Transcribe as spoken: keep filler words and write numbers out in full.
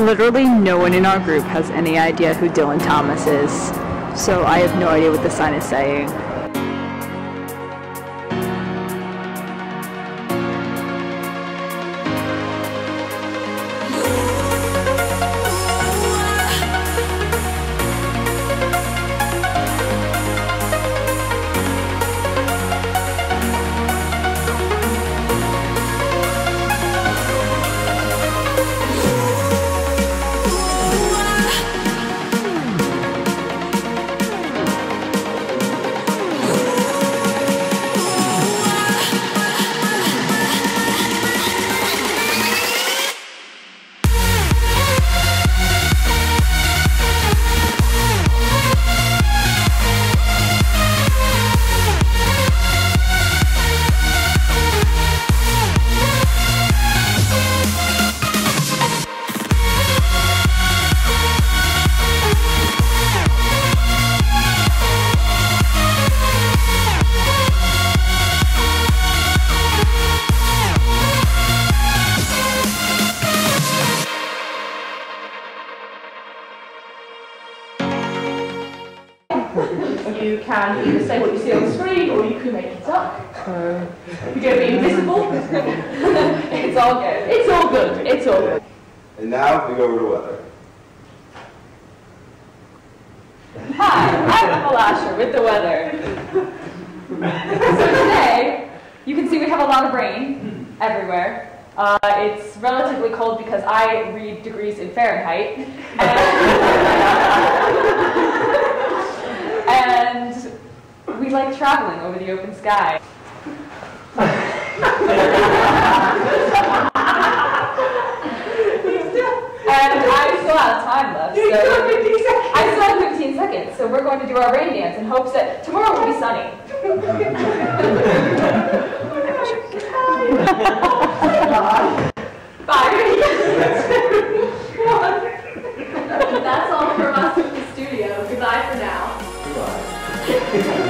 Literally no one in our group has any idea who Dylan Thomas is, so I have no idea what the sign is saying. You can either say what you see on the screen, or you can make it up. You're going to be invisible. It's all good. It's all good. It's all good. And now we go over to weather. Hi, I'm Emma Lasher with the weather. So today, you can see we have a lot of rain everywhere. Uh, it's relatively cold because I read degrees in Fahrenheit. And, and we like traveling over the open sky. And I still have time left, so I still have fifteen seconds, so we're going to do our rain dance in hopes that tomorrow will be sunny. Bye. That's all from us in the studio. Goodbye for now. Goodbye.